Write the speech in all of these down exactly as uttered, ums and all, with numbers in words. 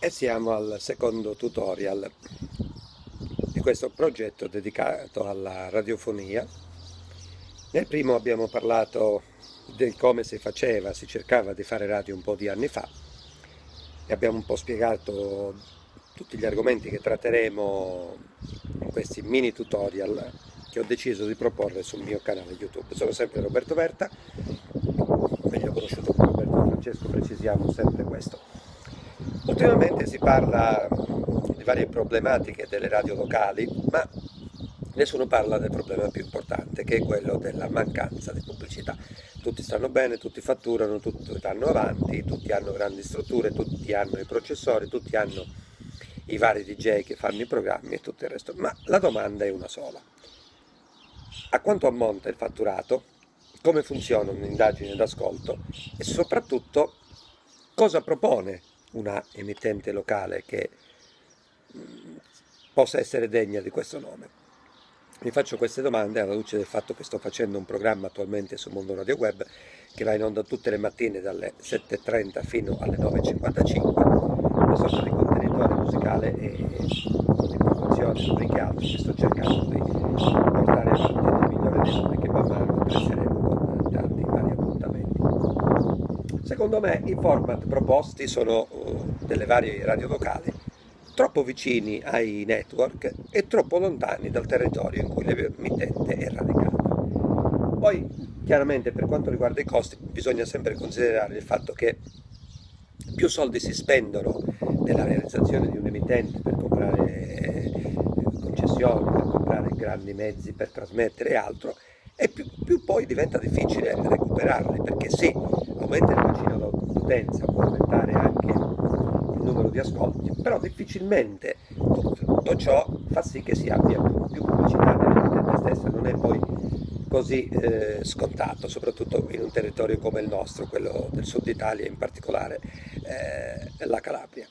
E siamo al secondo tutorial di questo progetto dedicato alla radiofonia. Nel primo abbiamo parlato del come si faceva, si cercava di fare radio un po' di anni fa e abbiamo un po' spiegato tutti gli argomenti che tratteremo in questi mini tutorial che ho deciso di proporre sul mio canale YouTube. Sono sempre Roberto Verta, meglio conosciuto come Roberto Francesco, precisiamo sempre questo. Ultimamente si parla di varie problematiche delle radio locali, ma nessuno parla del problema più importante, che è quello della mancanza di pubblicità. Tutti stanno bene, tutti fatturano, tutti vanno avanti, tutti hanno grandi strutture, tutti hanno i processori, tutti hanno i vari D J che fanno i programmi e tutto il resto, ma la domanda è una sola. A quanto ammonta il fatturato? Come funziona un'indagine d'ascolto? E soprattutto cosa propone una emittente locale che mh, possa essere degna di questo nome? Mi faccio queste domande alla luce del fatto che sto facendo un programma attualmente su Mondo Radio Web che va in onda tutte le mattine dalle sette e trenta fino alle nove e cinquantacinque, una sorta di contenitore musicale e di produzione, rubriche altro che sto cercando di portare avanti nel migliore dei modi, che man mano cresceremo con tanti vari appuntamenti. Secondo me i format proposti sono uh, delle varie radio locali troppo vicini ai network e troppo lontani dal territorio in cui l'emittente è radicata. Poi, chiaramente, per quanto riguarda i costi, bisogna sempre considerare il fatto che più soldi si spendono nella realizzazione di un emittente per comprare concessioni, per comprare grandi mezzi per trasmettere e altro, e più, più poi diventa difficile recuperarli, perché sì, aumenta il bacino d'utenza, può aumentare anche il numero di ascolti, però difficilmente tutto ciò fa sì che si abbia più pubblicità nell'emittente stessa. Non è poi così eh, scontato, soprattutto in un territorio come il nostro, quello del sud Italia, in particolare eh, la Calabria.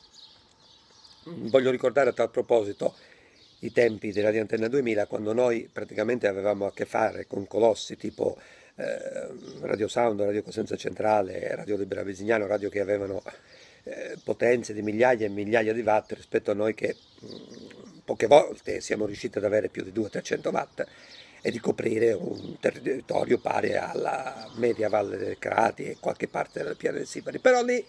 Voglio ricordare a tal proposito i tempi di Radio Antenna duemila, quando noi praticamente avevamo a che fare con colossi tipo eh, Radio Sound, Radio Cosenza Centrale, Radio Libera Visignano, radio che avevano eh, potenze di migliaia e migliaia di watt rispetto a noi che mh, poche volte siamo riusciti ad avere più di duecento trecento watt e di coprire un territorio pari alla media Valle del Crati e qualche parte della Piana del Sipari. Però lì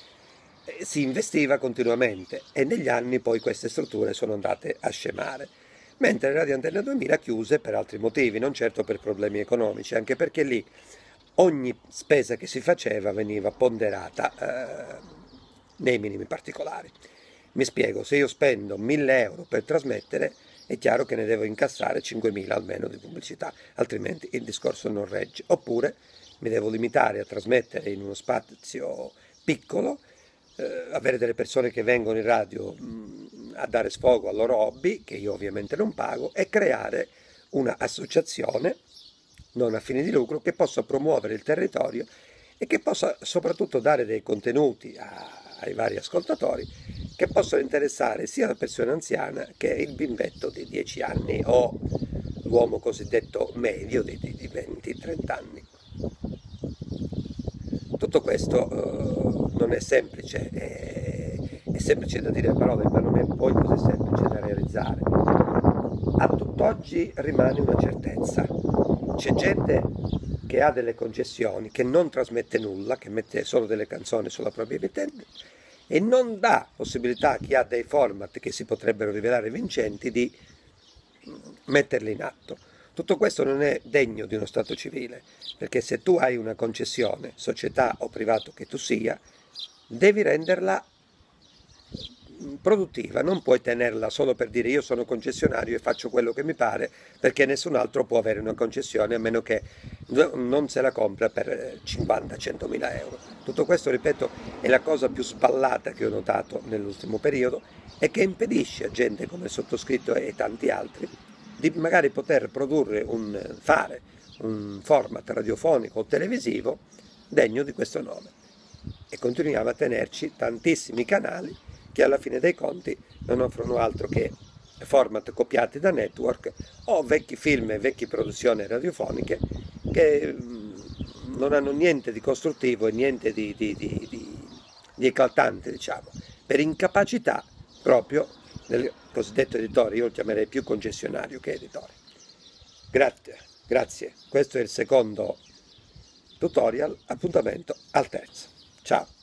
si investiva continuamente e negli anni poi queste strutture sono andate a scemare, mentre Radio Antenna duemila chiuse per altri motivi, non certo per problemi economici, anche perché lì ogni spesa che si faceva veniva ponderata eh, nei minimi particolari. Mi spiego, se io spendo mille euro per trasmettere, è chiaro che ne devo incassare cinquemila almeno di pubblicità, altrimenti il discorso non regge. Oppure mi devo limitare a trasmettere in uno spazio piccolo, eh, avere delle persone che vengono in radio mh, a dare sfogo al loro hobby, che io ovviamente non pago, e creare un'associazione non a fini di lucro che possa promuovere il territorio e che possa soprattutto dare dei contenuti a, ai vari ascoltatori che possono interessare sia la persona anziana che il bimbetto di dieci anni o l'uomo cosiddetto medio di, di, di venti trenta anni. Tutto questo uh, non è semplice, è, è semplice da dire a parole, ma non è poi così semplice da realizzare. A tutt'oggi rimane una certezza: c'è gente che ha delle concessioni, che non trasmette nulla, che mette solo delle canzoni sulla propria emittente e non dà possibilità a chi ha dei format che si potrebbero rivelare vincenti di metterli in atto. Tutto questo non è degno di uno Stato civile, perché se tu hai una concessione, società o privato che tu sia, devi renderla produttiva, non puoi tenerla solo per dire io sono concessionario e faccio quello che mi pare, perché nessun altro può avere una concessione a meno che non se la compra per cinquanta centomila euro. Tutto questo, ripeto, è la cosa più sballata che ho notato nell'ultimo periodo e che impedisce a gente come il sottoscritto e tanti altri di magari poter produrre un fare un format radiofonico o televisivo degno di questo nome. E continuiamo a tenerci tantissimi canali che alla fine dei conti non offrono altro che format copiati da network o vecchi film e vecchie produzioni radiofoniche che non hanno niente di costruttivo e niente di, di, di, di, di eclatante, diciamo, per incapacità proprio del cosiddetto editore. Io lo chiamerei più concessionario che editore. Grazie, grazie. Questo è il secondo tutorial, appuntamento al terzo. Ciao!